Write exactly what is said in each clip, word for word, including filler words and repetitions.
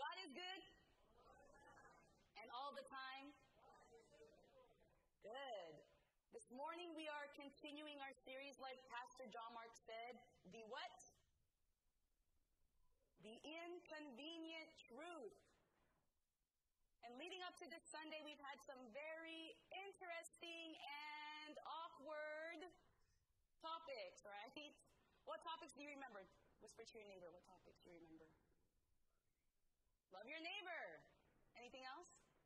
God is good? And all the time? Good. This morning we are continuing our series, like Pastor John Mark said, the what? The inconvenient truth. And leading up to this Sunday, we've had some very interesting and awkward topics, right? What topics do you remember? Whisper to your neighbor, what topics do you remember? Love your neighbor. Anything else?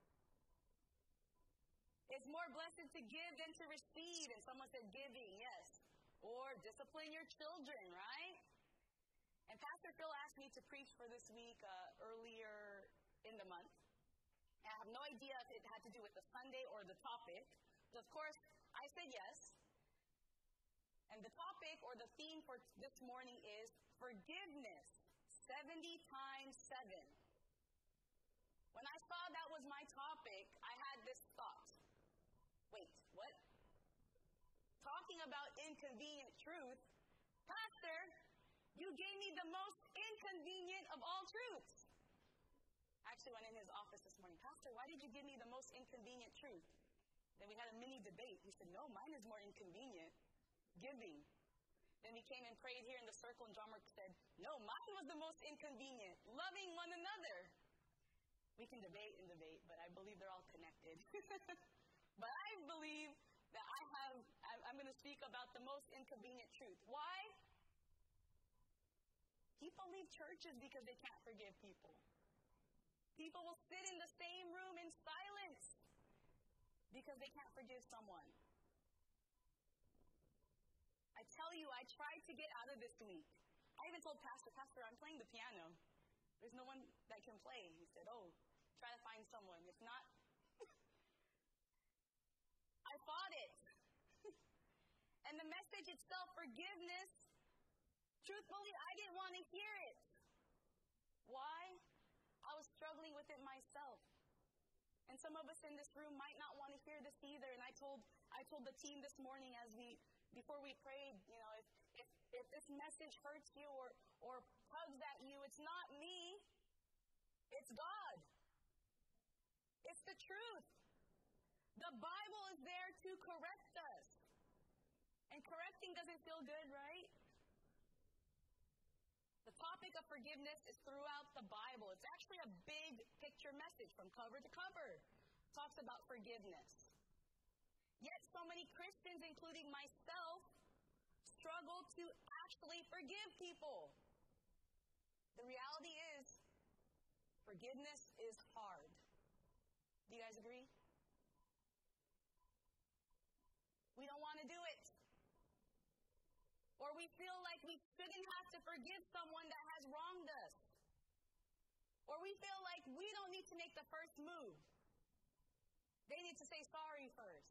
It's more blessed to give than to receive. And someone said giving, yes. Or discipline your children, right? And Pastor Phil asked me to preach for this week uh, earlier in the month. I have no idea if it had to do with the Sunday or the topic. But of course, I said yes. And the topic or the theme for this morning is forgiveness, seventy times seven. When I saw that was my topic, I had this thought. Wait, what? Talking about inconvenient truth, Pastor, you gave me the most inconvenient of all truths. I actually went in his office this morning. Pastor, why did you give me the most inconvenient truth? Then we had a mini debate. He said, no, mine is more inconvenient. Giving. Then we came and prayed here in the circle, and John Mark said, no, mine was the most inconvenient. Loving one another. We can debate and debate, but I believe they're all connected. But I believe that I have, I'm going to speak about the most inconvenient truth. Why? People leave churches because they can't forgive people. People will sit in the same room in silence because they can't forgive someone. I tell you, I tried to get out of this week. I even told Pastor, Pastor, I'm playing the piano. There's no one that can play. He said, oh, try to find someone. If not, I fought it. And the message itself, forgiveness, truthfully, I didn't want to hear it. Why? I was struggling with it myself. And some of us in this room might not want to hear this either. And I told I told the team this morning as we before we prayed, you know, if if, if this message hurts you or or tugs at you, it's not me. It's God. It's the truth. The Bible is there to correct us. And correcting doesn't feel good, right? The topic of forgiveness is throughout the Bible. It's actually a big picture message from cover to cover. It talks about forgiveness. Yet so many Christians, including myself, struggle to actually forgive people. The reality is, forgiveness is hard. Do you guys agree? We don't want to do it. Or we feel like we shouldn't have to forgive someone that has wronged us. Or we feel like we don't need to make the first move. They need to say sorry first.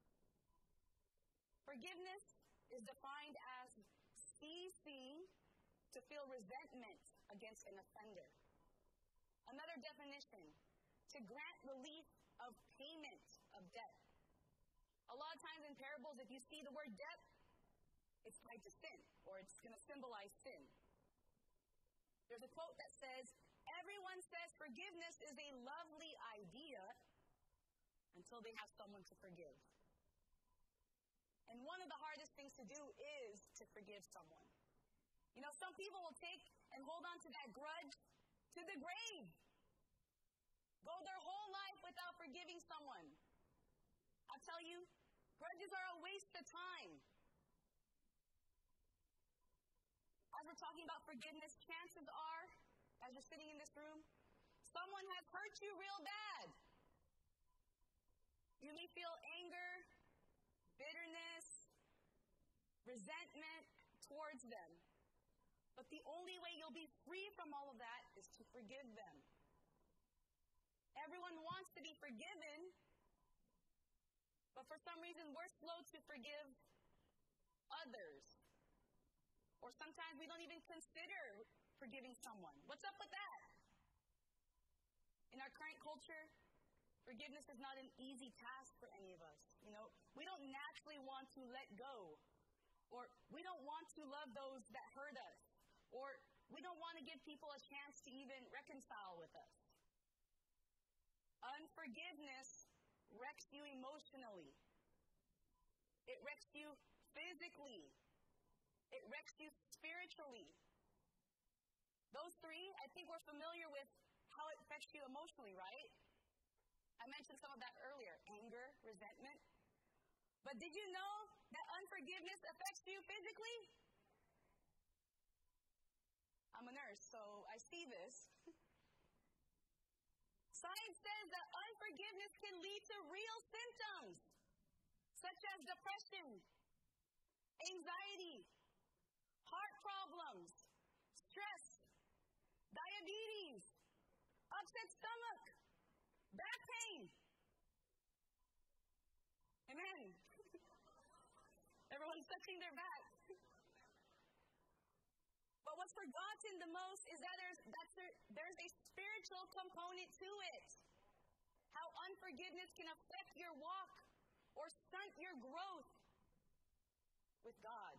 Forgiveness is defined as ceasing to feel resentment against an offender. Another definition, to grant relief of payment of debt. A lot of times in parables, if you see the word debt, it's tied to sin, or it's going to symbolize sin. There's a quote that says, everyone says forgiveness is a lovely idea until they have someone to forgive. And one of the hardest things to do is to forgive someone. You know, some people will take and hold on to that grudge to the grave. Go their whole life without forgiving someone. I'll tell you, grudges are a waste of time. As we're talking about forgiveness, chances are, as you're sitting in this room, someone has hurt you real bad. You may feel anger, bitterness, resentment towards them. But the only way you'll be free from all of that is to forgive them. Everyone wants to be forgiven, but for some reason we're slow to forgive others. Or sometimes we don't even consider forgiving someone. What's up with that? In our current culture, forgiveness is not an easy task for any of us. You know, we don't naturally want to let go. Or we don't want to love those that hurt us. Or We don't want to give people a chance to even reconcile with us. Unforgiveness wrecks you emotionally. It wrecks you physically. It wrecks you spiritually. Those three, I think we're familiar with how it affects you emotionally, right? I mentioned some of that earlier. Anger, resentment. But did you know that unforgiveness affects you physically? I'm a nurse, so I see this. Science says that unforgiveness can lead to real symptoms, such as depression, anxiety, heart problems, stress, diabetes, upset stomach, back pain. Amen. Everyone's touching their back. But what's forgotten the most is that there's, that's there, there's a spiritual component to it. How unforgiveness can affect your walk or stunt your growth with God.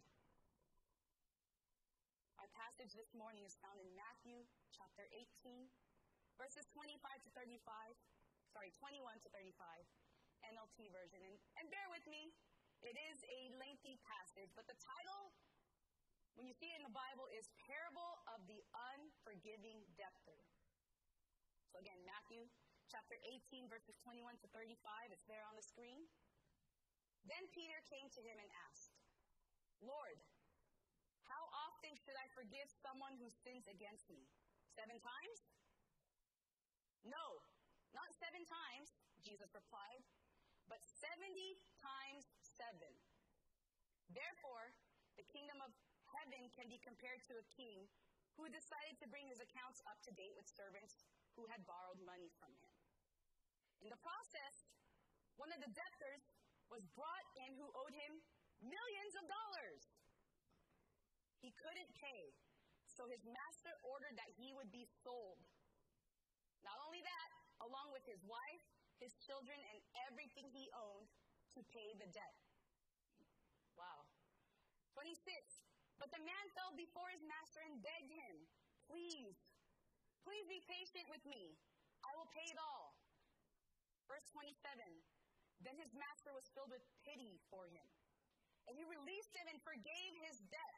Our passage this morning is found in Matthew chapter eighteen, verses twenty-five to thirty-five. Sorry, twenty-one to thirty-five, N L T version. And, and bear with me, it is a lengthy passage, but the title, when you see it in the Bible, is Parable of the Unforgiving Debtor. So again, Matthew chapter eighteen, verses twenty-one to thirty-five. It's there on the screen. Then Peter came to him and asked, Lord, how often should I forgive someone who sins against me? Seven times? No, not seven times, Jesus replied, but seventy times seven. Therefore, the kingdom of heaven can be compared to a king who decided to bring his accounts up to date with servants who had borrowed money from him. In the process, one of the debtors was brought in who owed him millions of dollars. He couldn't pay, so his master ordered that he would be sold. Not only that, along with his wife, his children, and everything he owned to pay the debt. Wow. twenty-six. But the man fell before his master and begged him, Please, please be patient with me. I will pay it all. Verse twenty-seven. Then his master was filled with pity for him, and he released him and forgave his debt.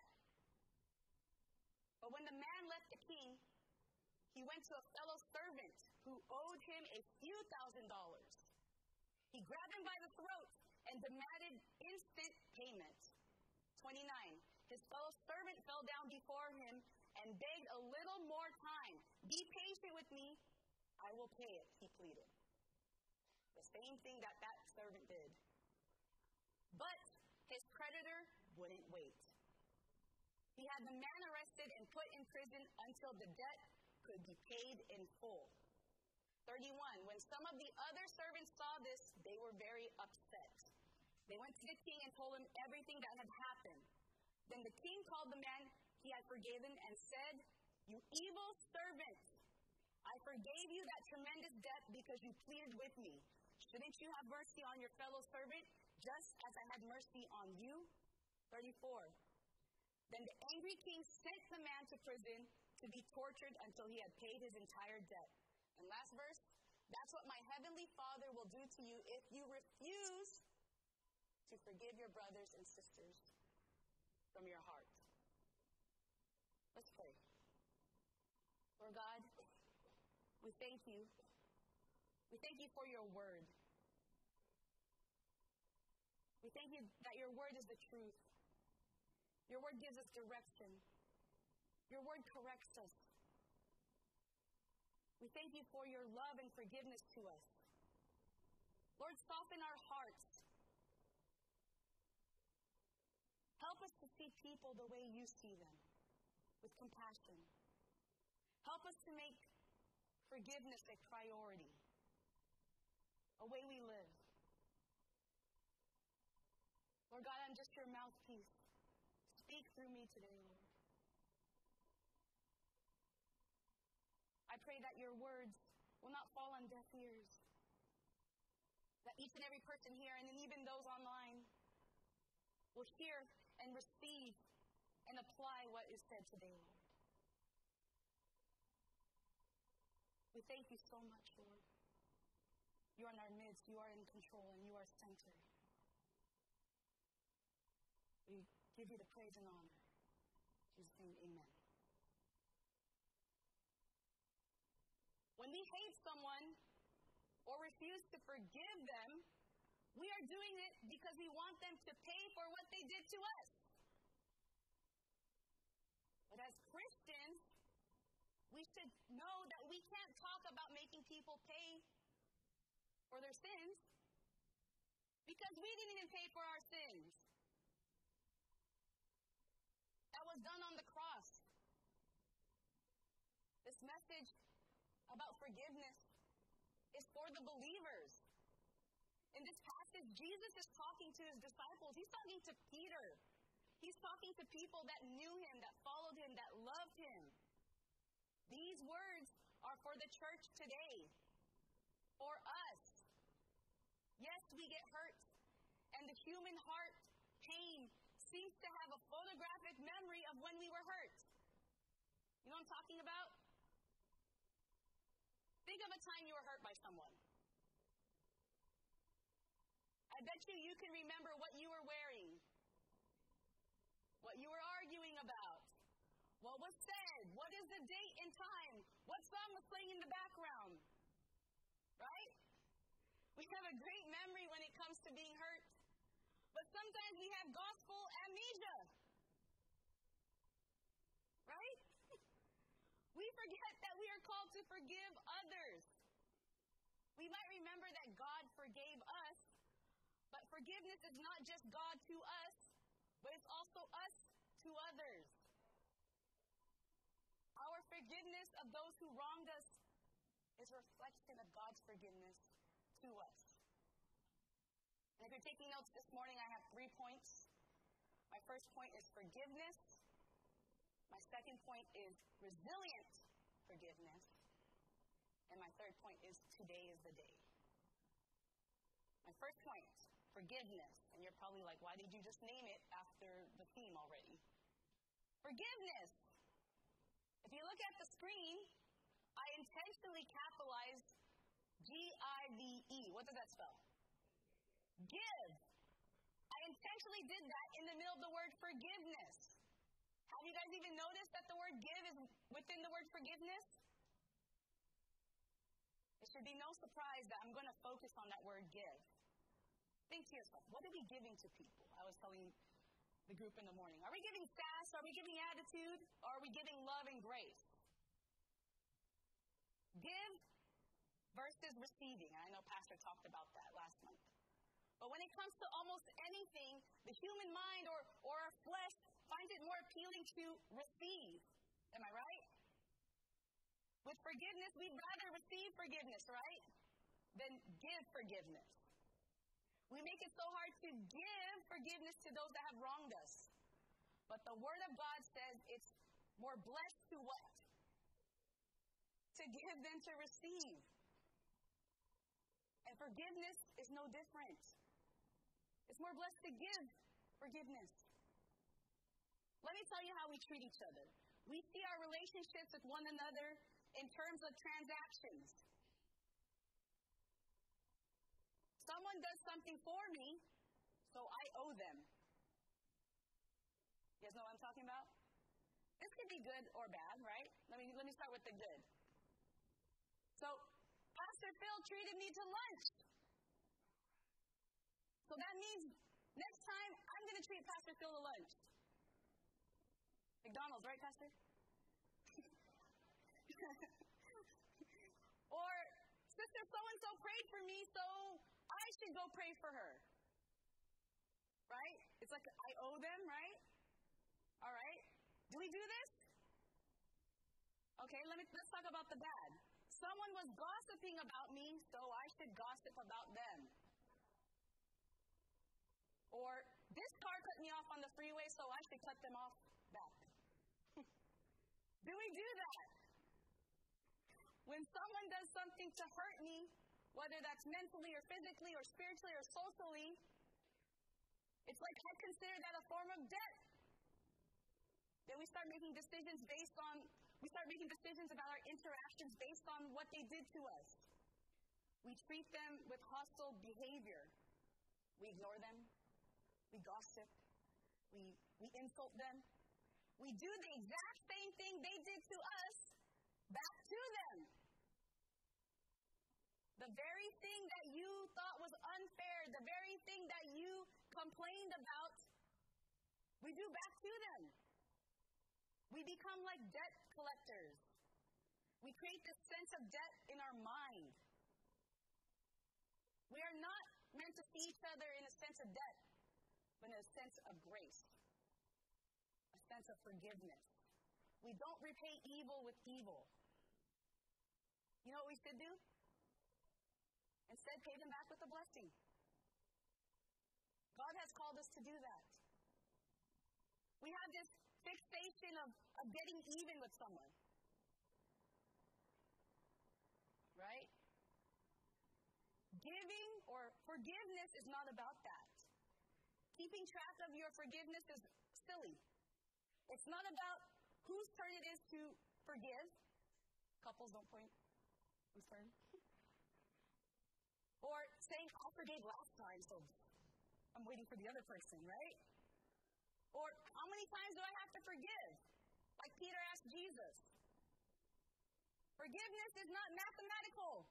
But when the man left the king, he went to a fellow servant who owed him a few thousand dollars. He grabbed him by the throat and demanded instant payment. twenty-nine. His fellow servant fell down before him and begged a little more time. Be patient with me. I will pay it, he pleaded. The same thing that that servant did. But his creditor wouldn't wait. He had the man arrested and put in prison until the debt could be paid in full. thirty-one. When some of the other servants saw this, they were very upset. They went to the king and told him everything that had happened. Then the king called the man he had forgiven and said, You evil servant, I forgave you that tremendous debt because you pleaded with me. Shouldn't you have mercy on your fellow servant, just as I had mercy on you? thirty-four. Then the angry king sent the man to prison to be tortured until he had paid his entire debt. And last verse, that's what my heavenly Father will do to you if you refuse to forgive your brothers and sisters from your heart. Let's pray. Lord God, we thank you. We thank you for your word. We thank you that your word is the truth. Your word gives us direction. Your word corrects us. We thank you for your love and forgiveness to us. Lord, soften our hearts. Help us to see people the way you see them, with compassion. Help us to make forgiveness a priority, a way we live. Lord God, I'm just your mouthpiece. Speak through me today, Lord. I pray that your words will not fall on deaf ears. That each and every person here, and then even those online, will hear and receive and apply what is said today, Lord. We thank you so much, Lord. You are in our midst. You are in control, and you are centered. We give you the praise and honor. In Jesus' name, amen. When we hate someone or refuse to forgive them, we are doing it because we want them to pay for what they did to us. But as Christians, we should know that we can't talk about making people pay for their sins because we didn't even pay for our sins. That was done on the cross. This message about forgiveness is for the believers. In this passage, Jesus is talking to his disciples. He's talking to Peter. He's talking to people that knew him, that followed him, that loved him. These words are for the church today, for us. Yes, we get hurt, and the human heart, pain, seems to have a photographic memory of when we were hurt. You know what I'm talking about? Think of a time you were hurt by someone. I bet you you can remember what you were wearing, what you were arguing about, what was said, what is the date and time, what song was playing in the background, right? We have a great memory when it comes to being hurt, but sometimes we have gospel amnesia, right? We forget that we are called to forgive others. We might remember that God forgave us, but forgiveness is not just God to us, but it's also us to others. Our forgiveness of those who wronged us is a reflection of God's forgiveness to us. And if you're taking notes this morning, I have three points. My first point is forgiveness. My second point is resilient forgiveness. And my third point is today is the day. My first point, forgiveness. And you're probably like, why did you just name it after the theme already? Forgiveness. If you look at the screen, I intentionally capitalized G I V E. What does that spell? Give. I intentionally did that in the middle of the word forgiveness. Have you guys even noticed that the word give is within the word forgiveness? It should be no surprise that I'm going to focus on that word give. Think to yourself, what are we giving to people? I was telling the group in the morning. Are we giving sass? Are we giving attitude? Or are we giving love and grace? Give versus receiving. I know Pastor talked about that last month. But when it comes to almost anything, the human mind or, or our flesh finds it more appealing to receive. Am I right? With forgiveness, we'd rather receive forgiveness, right? Than give forgiveness. We make it so hard to give forgiveness to those that have wronged us. But the Word of God says it's more blessed to what? To give than to receive. And forgiveness is no different. It's more blessed to give forgiveness. Let me tell you how we treat each other. We see our relationships with one another in terms of transactions. Someone does something for me, so I owe them. You guys know what I'm talking about? This could be good or bad, right? Let me, let me start with the good. So, Pastor Phil treated me to lunch. So that means next time I'm going to treat Pastor Phil to lunch. McDonald's, right, Pastor? Or, Sister so-and-so prayed for me, so I should go pray for her. Right? It's like I owe them, right? All right? Do we do this? Okay, let me, let's talk about the bad. Someone was gossiping about me, so I should gossip about them. Or, this car cut me off on the freeway, so I should cut them off back. Do we do that? When someone does something to hurt me, whether that's mentally or physically or spiritually or socially, it's like I consider that a form of debt. Then we start making decisions based on, we start making decisions about our interactions based on what what they did to us. We treat them with hostile behavior. We ignore them. We gossip. We, we insult them. We do the exact same thing they did to us back to them. The very thing that you thought was unfair, the very thing that you complained about, we do back to them. We become like debt collectors. We create this sense of debt in our mind. We are not meant to see each other in a sense of debt, but in a sense of grace, a sense of forgiveness. We don't repay evil with evil. You know what we should do? Instead, pay them back with a blessing. God has called us to do that. We have this fixation of, of getting even with someone. Right? Giving or forgiveness is not about that. Keeping track of your forgiveness is silly. It's not about whose turn it is to forgive. Couples don't point. Whose turn? Or saying, I forgave last time, so I'm waiting for the other person, right? Or how many times do I have to forgive? Like Peter asked Jesus. Forgiveness is not mathematical.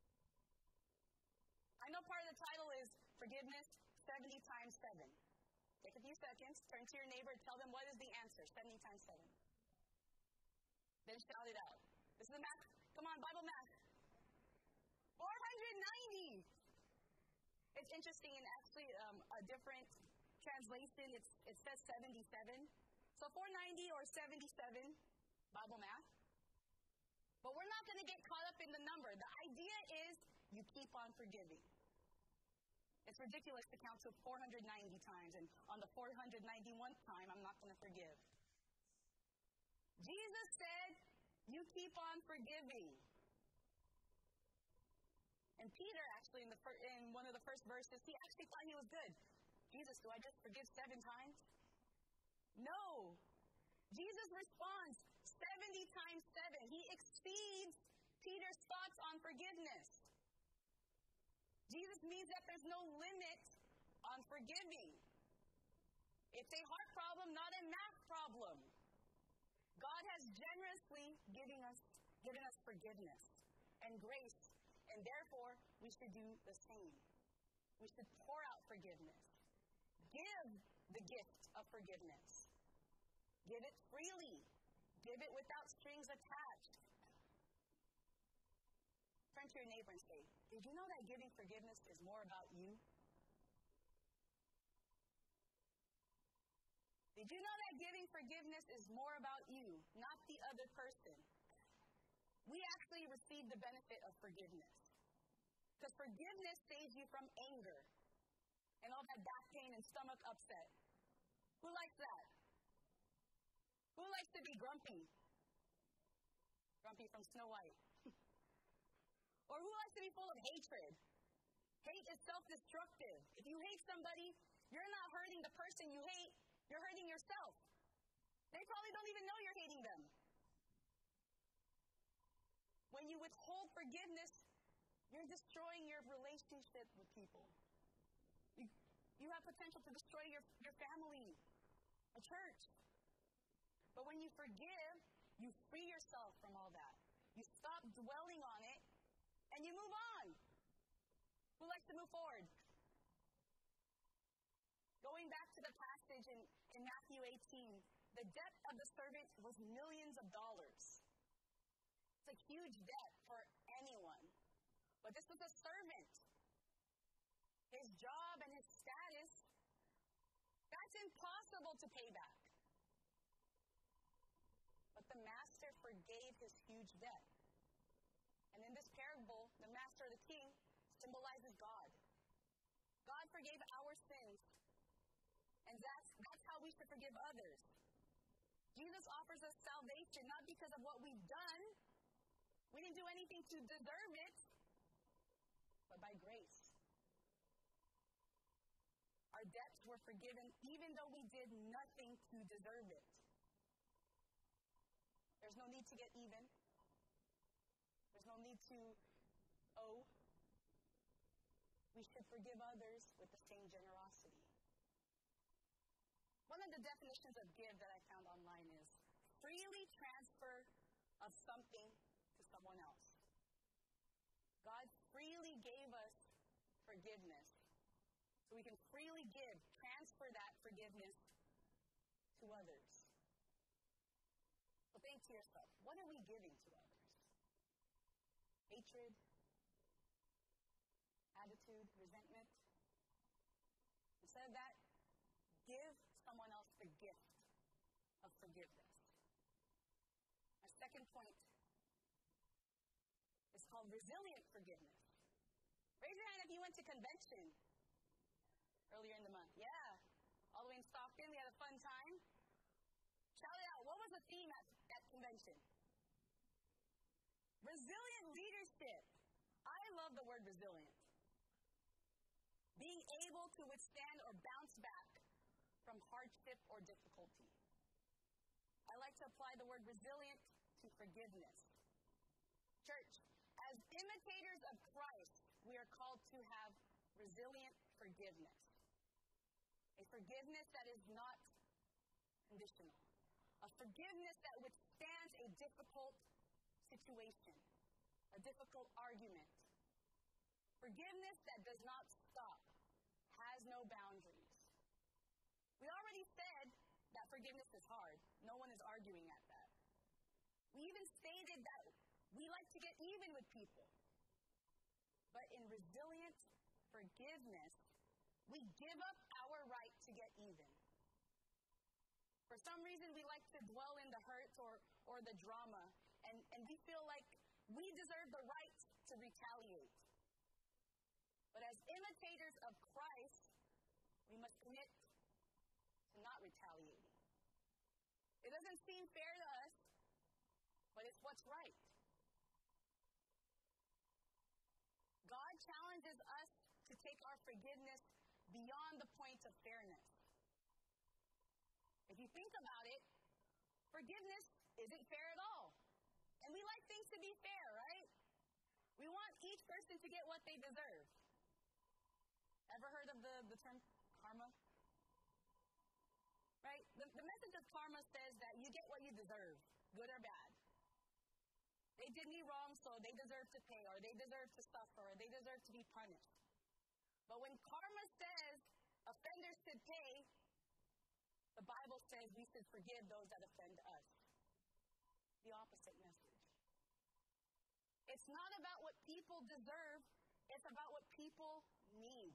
I know part of the title is Forgiveness seventy times seven. Take a few seconds, turn to your neighbor, and tell them what is the answer, seventy times seven. Then shout it out. This is the math. Come on, Bible math. four hundred ninety. It's interesting, in actually um, a different translation, it's, it says seventy-seven. So four hundred ninety or seventy-seven, Bible math. But we're not going to get caught up in the number. The idea is you keep on forgiving. It's ridiculous to count to four hundred ninety times, and on the four hundred ninety-first time, I'm not going to forgive. Jesus said, you keep on forgiving. And Peter, actually, in, the fir- in one of the first verses, he actually thought he was good. Jesus, do I just forgive seven times? No. Jesus responds seventy times seven. He exceeds Peter's thoughts on forgiveness. Jesus means that there's no limit on forgiving. It's a heart problem, not a math problem. God has generously given us, given us forgiveness and grace, and therefore we should do the same. We should pour out forgiveness. Give the gift of forgiveness. Give it freely. Give it without strings attached. Turn to your neighbor and say, did you know that giving forgiveness is more about you? Did you know that giving forgiveness is more about you, not the other person? We actually receive the benefit of forgiveness. Because forgiveness saves you from anger and all that back pain and stomach upset. Who likes that? Who likes to be grumpy? Grumpy from Snow White. Or who likes to be full of hatred? Hate is self-destructive. If you hate somebody, you're not hurting the person you hate, you're hurting yourself. They probably don't even know you're hating them. When you withhold forgiveness, you're destroying your relationship with people. You, you have potential to destroy your, your family, a church. But when you forgive, you free yourself from all that. You stop dwelling on it, and you move on. Who likes to move forward? Going back to the passage in, in Matthew eighteen, the debt of the servant was millions of dollars. It's a huge debt for anyone. But this was a servant. His job and his status, that's impossible to pay back. But the master forgave his huge debt. And in this parable, the master or the king symbolizes God. God forgave our sins. And that's, that's how we should forgive others. Jesus offers us salvation not because of what we've done. We didn't do anything to deserve it, but by grace. Our debts were forgiven even though we did nothing to deserve it. There's no need to get even. There's no need to owe, we should forgive others with the same generosity. One of the definitions of give that I found online is freely transfer of something to someone else. God freely gave us forgiveness, so we can freely give, transfer that forgiveness to others. So think to yourself, what are we giving to others? Hatred? Attitude? Resentment? Instead of that, give someone else the gift of forgiveness. My second point is called resilient forgiveness. Raise your hand if you went to convention earlier in the month. Yeah. All the way in Stockton, we had a fun time. Shout it out. What was the theme at that convention? Resilient leadership. I love the word resilient. Being able to withstand or bounce back from hardship or difficulty. I like to apply the word resilient to forgiveness. Church, as imitators of Christ, we are called to have resilient forgiveness. A forgiveness that is not conditional. A forgiveness that withstands a difficult situation, a difficult argument. Forgiveness that does not stop, has no boundaries. We already said that forgiveness is hard. No one is arguing at that. We even stated that we like to get even with people. But in resilient forgiveness, we give up our right to get even. For some reason, we like to dwell in the hurt or, or the drama, and, and we feel like we deserve the right to retaliate. But as imitators of Christ, we must commit to not retaliating. It doesn't seem fair to us, but it's what's right. God challenges us to take our forgiveness beyond the point of fairness. If you think about it, forgiveness isn't fair at all. And we like things to be fair, right? We want each person to get what they deserve. Ever heard of the, the term karma? Right? The, the message of karma says that you get what you deserve, good or bad. They did me wrong, so they deserve to pay, or they deserve to suffer, or they deserve to be punished. But when karma says offenders should pay, the Bible says we should forgive those that offend us. The opposite message. It's not about what people deserve, it's about what people need.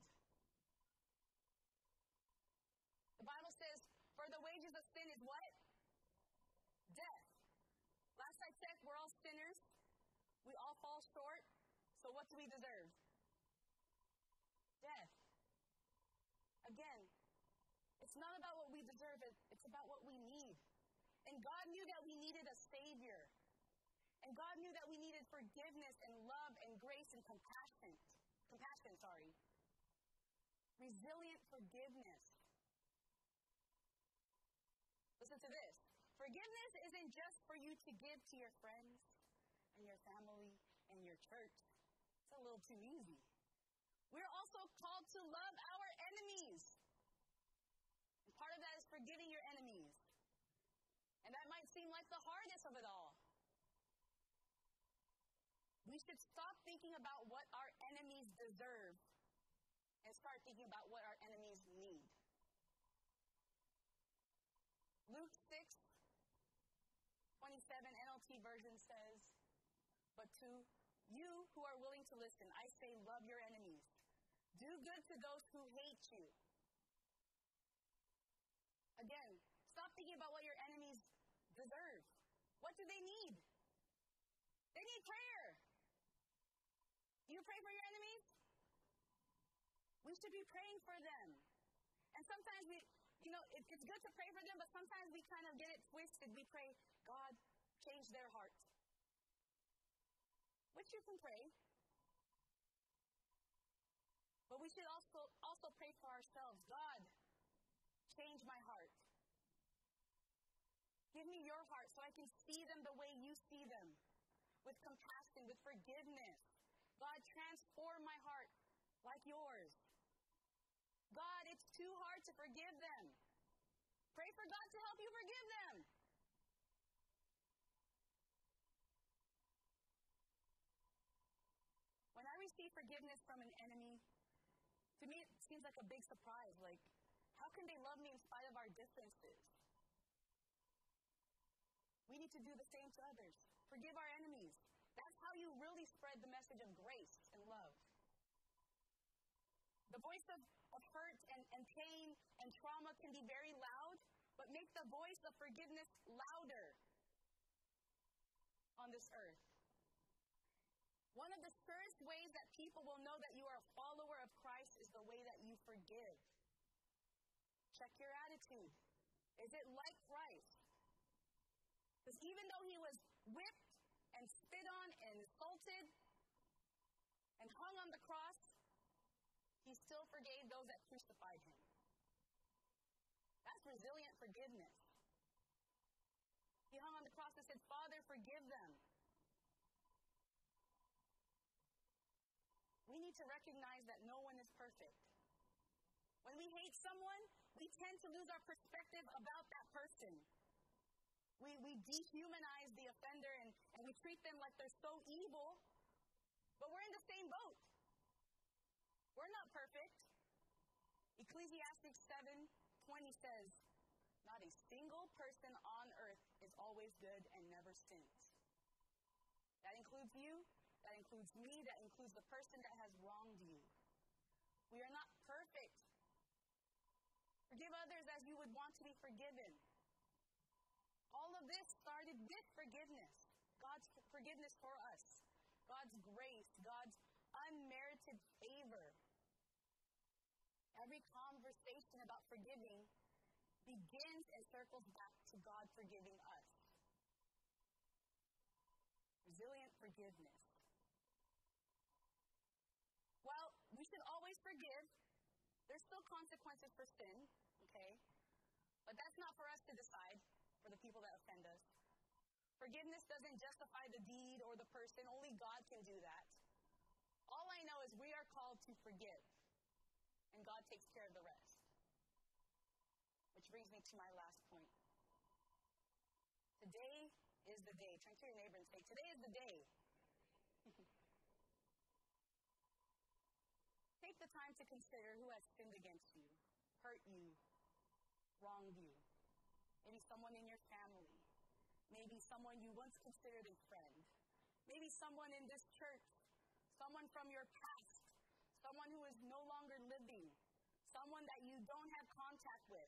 The Bible says, for the wages of sin is what? Death. Last I checked, we're all sinners. We all fall short. So what do we deserve? Death. Again, it's not about what we deserve, it's about what we need. And God knew that we needed a Savior. And God knew that we needed forgiveness and love and grace and compassion. Compassion, sorry. Resilient forgiveness. Listen to this. Forgiveness isn't just for you to give to your friends and your family and your church. It's a little too easy. We're also called to love our enemies. And part of that is forgiving your enemies. And that might seem like the hardest of it all. We should stop thinking about what our enemies deserve and start thinking about what our enemies need. Luke six twenty-seven N L T version says, but to you who are willing to listen, I say love your enemies. Do good to those who hate you. Again, stop thinking about what your enemies deserve. What do they need? They need prayer. Do you pray for your enemies? We should be praying for them. And sometimes we, you know, it, it's good to pray for them, but sometimes we kind of get it twisted. We pray, God, change their heart. Which you can pray. But we should also, also pray for ourselves. God, change my heart. Give me your heart so I can see them the way you see them. with compassion, with forgiveness. God, transform my heart like yours. God, it's too hard to forgive them. Pray for God to help you forgive them. When I receive forgiveness from an enemy, to me it seems like a big surprise. Like, how can they love me in spite of our differences? We need to do the same to others. Forgive our enemies. That's how you really spread the message of grace and love. The voice of, of hurt and, and pain and trauma can be very loud, but make the voice of forgiveness louder on this earth. One of the surest ways that people will know that you are a follower of Christ is the way that you forgive. Check your attitude. Is it like Christ? Because even though he was whipped and spit on and insulted and hung on the cross, he still forgave those that crucified him. That's resilient forgiveness. He hung on the cross and said, Father, forgive them. We need to recognize that no one is perfect. When we hate someone, we tend to lose our perspective about that person. We, we dehumanize the offender and, and we treat them like they're so evil, but we're in the same boat. We're not perfect. Ecclesiastes seven twenty says, not a single person on earth is always good and never sins. That includes you, that includes me, that includes the person that has wronged you. We are not perfect. Forgive others as you would want to be forgiven. All of this started with forgiveness. God's forgiveness for us. God's grace, God's unmerited favor. Every conversation about forgiving begins and circles back to God forgiving us. Resilient forgiveness. Well, we should always forgive. There's still consequences for sin, okay? But that's not for us to decide, for the people that offend us. Forgiveness doesn't justify the deed or the person. Only God can do that. All I know is we are called to forgive, and God takes care of the rest. Which brings me to my last point. Today is the day. Turn to your neighbor and say, today is the day. Take the time to consider who has sinned against you, hurt you, wronged you. Maybe someone in your family. Maybe someone you once considered a friend. Maybe someone in this church. Someone from your past. Someone who is no longer living. Someone that you don't have contact with.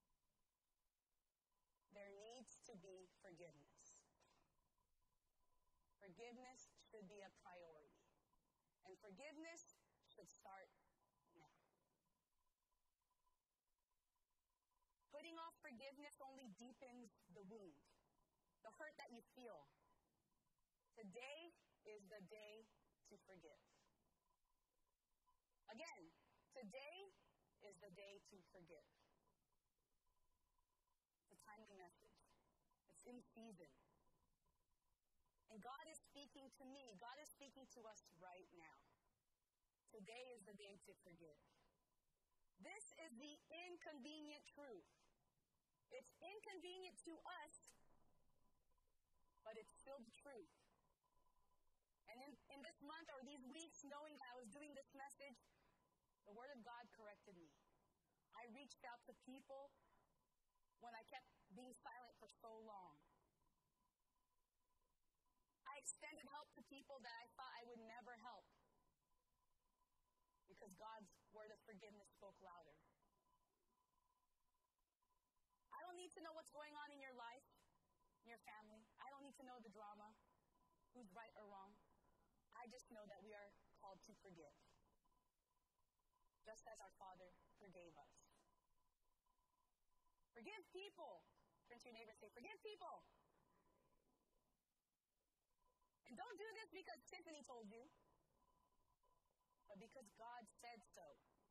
There needs to be forgiveness. Forgiveness should be a priority. And forgiveness should start now. Putting off forgiveness only deepens the wound, the hurt that you feel. Today is the day to forgive. Again, today is the day to forgive. It's a timely message. It's in season. And God is speaking to me. God is speaking to us right now. Today is the day to forgive. This is the inconvenient truth. It's inconvenient to us, but it's still the truth. And in, in this month or these weeks, knowing that I was doing this message, the Word of God corrected me. I reached out to people when I kept being silent for so long. I extended help to people that I thought I would never help because God's word of forgiveness spoke louder. I don't need to know what's going on in your life, in your family. I don't need to know the drama, who's right or wrong. I just know that we are called to forgive, just as our Father forgave us. Forgive people. Turn to your neighbor and say, forgive people. And don't do this because Tiffany told you, but because God said so.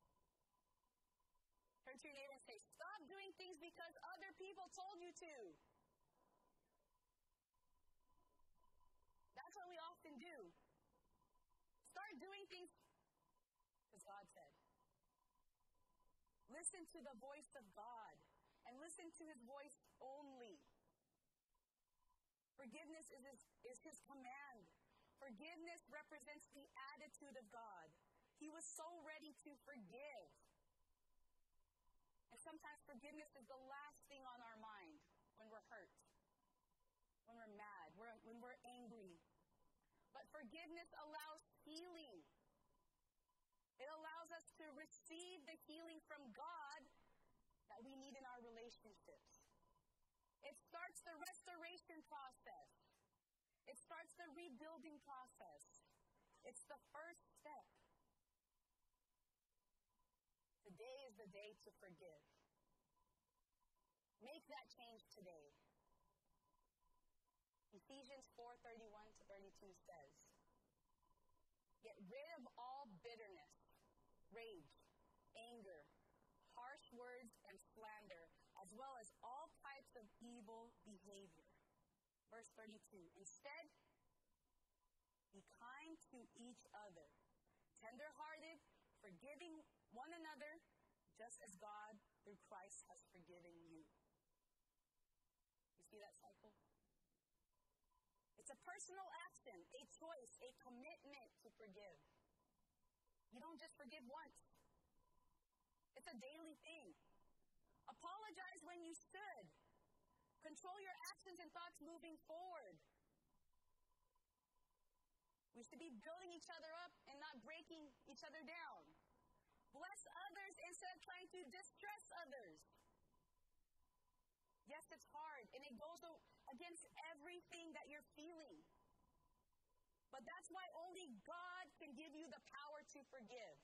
Turn to your neighbor and say, stop doing things because other people told you to. That's what we things? Because God said. Listen to the voice of God and listen to his voice only. Forgiveness is his, is his command. Forgiveness represents the attitude of God. He was so ready to forgive. And sometimes forgiveness is the last thing on our mind when we're hurt, when we're mad, when we're angry. But forgiveness allows healing. It allows us to receive the healing from God that we need in our relationships. It starts the restoration process. It starts the rebuilding process. It's the first step. Today is the day to forgive. Make that change today. Ephesians four thirty-one to thirty-two says, get rid of all bitterness, rage, anger, harsh words, and slander, as well as all types of evil behavior. Verse thirty-two, instead, be kind to each other, tender-hearted, forgiving one another, just as God, through Christ, has forgiven you. You see that cycle? It's a personal action, a choice, a commitment to forgive. You don't just forgive once. It's a daily thing. Apologize when you should. Control your actions and thoughts moving forward. We should be building each other up and not breaking each other down. Bless others instead of trying to distress others. Yes, it's hard, and it goes against everything that you're feeling. But that's why only God can give you the power to forgive.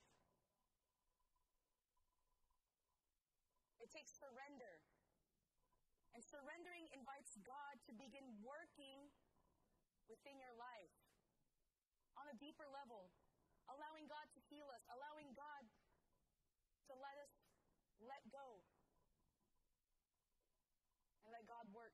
It takes surrender. And surrendering invites God to begin working within your life on a deeper level, allowing God to heal us, allowing God to let us let go and let God work.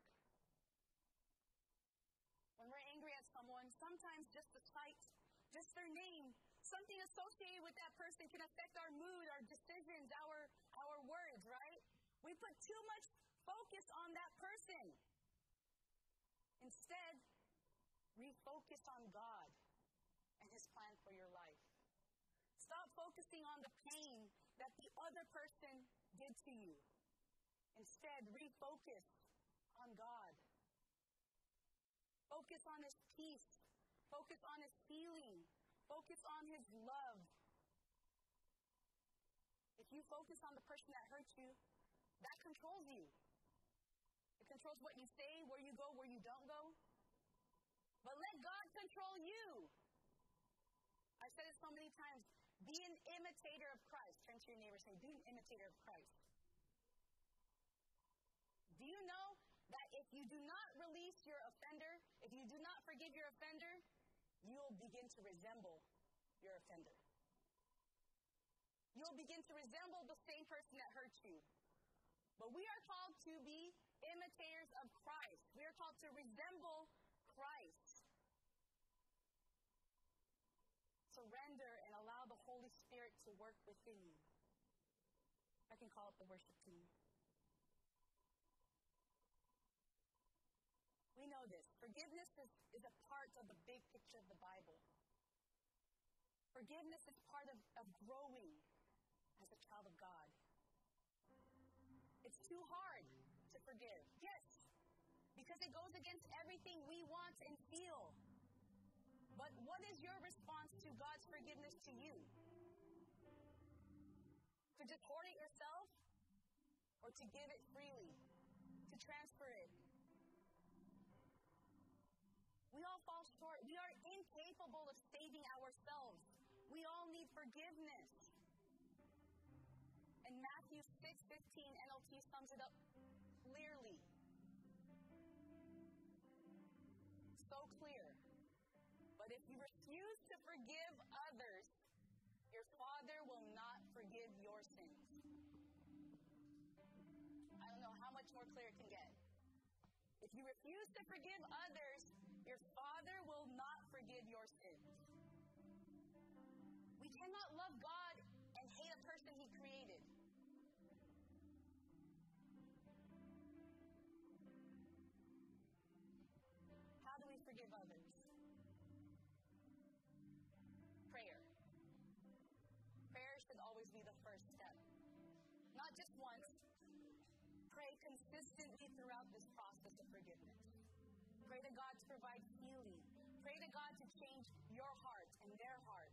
When we're angry at someone, sometimes just the sight, just their name, something associated with that person can affect our mood, our decisions, our, our words, right? We put too much focus on that person. Instead, refocus on God and his plan for your life. Stop focusing on the pain that the other person did to you. Instead, refocus on God. Focus on his peace. Focus on his healing. Focus on his love. If you focus on the person that hurt you, that controls you. It controls what you say, where you go, where you don't go. But let God control you. I've said it so many times. Be an imitator of Christ. Turn to your neighbor and say, be an imitator of Christ. Do you know that if you do not release your offender, if you do not forgive your offender, you will begin to resemble your offender. You'll begin to resemble the same person that hurt you. But we are called to be imitators of Christ. We are called to resemble Christ. Surrender and allow the Holy Spirit to work within you. I can call up the worship team. We know this. Forgiveness is, is a part of the big picture of the Bible. Forgiveness is part of, of growing as a child of God. It's too hard to forgive. Yes, because it goes against everything we want and feel. But what is your response to God's forgiveness to you? To just hoard it yourself? Or to give it freely? To transfer it? We all fall short. We are incapable of saving ourselves. We all need forgiveness. And Matthew six fifteen N L T sums it up clearly. So clear. But if you refuse to forgive others, your Father will not forgive your sins. I don't know how much more clear it can get. If you refuse to forgive others, your Father will not forgive your sins. cannot love God and hate a person he created. How do we forgive others? Prayer. Prayer should always be the first step. Not just once. Pray consistently throughout this process of forgiveness. Pray to God to provide healing. Pray to God to change your heart and their heart.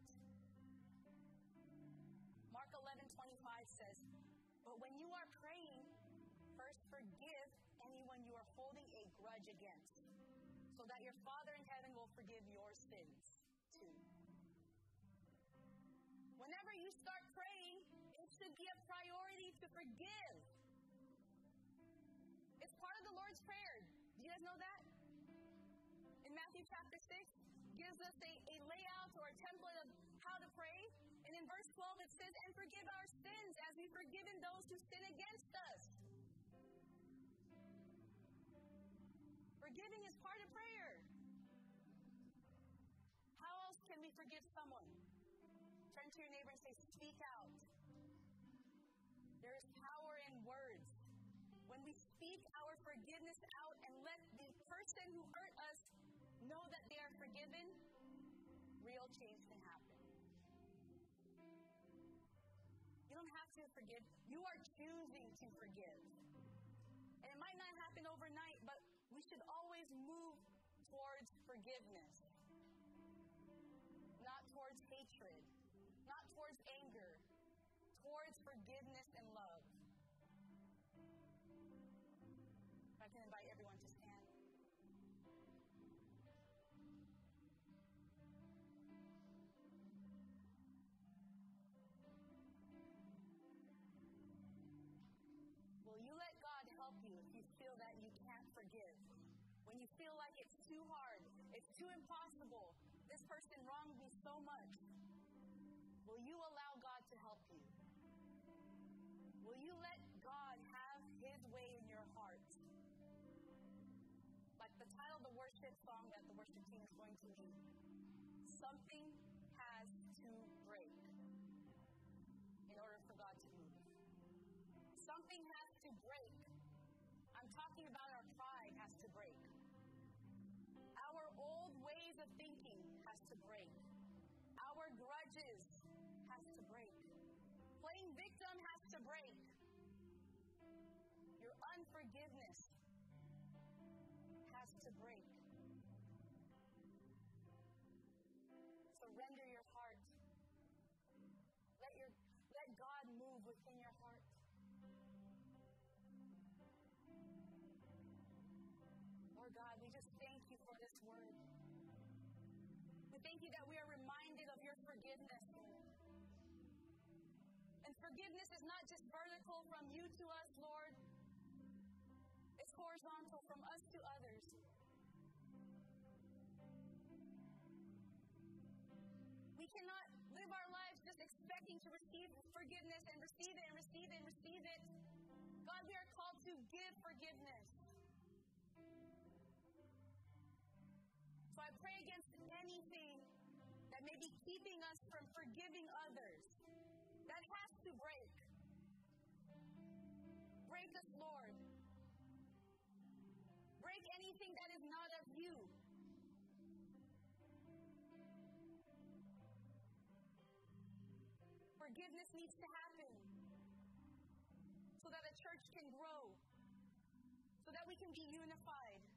Mark eleven twenty-five says, "But when you are praying, first forgive anyone you are holding a grudge against, so that your Father in heaven will forgive your sins too." Whenever you start praying, it should be a priority to forgive. It's part of the Lord's Prayer. Do you guys know that? In Matthew chapter six, gives us a, a layout or a template of how to pray. And in verse twelve, it says, "And forgive our sins as we've forgiven those who sin against us." Forgiving is part of prayer. How else can we forgive someone? Turn to your neighbor and say, "Speak out." There is power in words. When we speak our forgiveness out and let the person who hurt us know that they are forgiven, real change can happen. You don't have to forgive. You are choosing to forgive. And it might not happen overnight, but we should always move towards forgiveness. Not towards hatred. Not towards anger. Towards forgiveness and love. If I can invite everyone to stand. Will you let God help you if you feel that you can't forgive? When you feel like it's too hard, it's too impossible, this person wronged me so much, will you allow God to help you? Will you let God have His way in your heart? Like the title of the worship song that the worship team is going to lead, something has to break in order for God to move. Something has to break. I'm talking about our pride has to break. Our old ways of thinking has to break. Our grudges has to break. Playing victim has to break. Your unforgiveness has to break. Surrender your heart. Let your let God move within your heart. Lord God, we just thank you for this word. We thank you that we are reminded of your forgiveness, Lord. And forgiveness is not just vertical from you to us, Lord. It's horizontal from us to others. We cannot live our lives just expecting to receive forgiveness and receive it and receive it and receive it. God, we are called to give forgiveness. So I pray against anything that may be keeping us from forgiving others. That has to break. Break us, Lord. Break anything that is not of you. Forgiveness needs to happen so that a church can grow, so that we can be unified.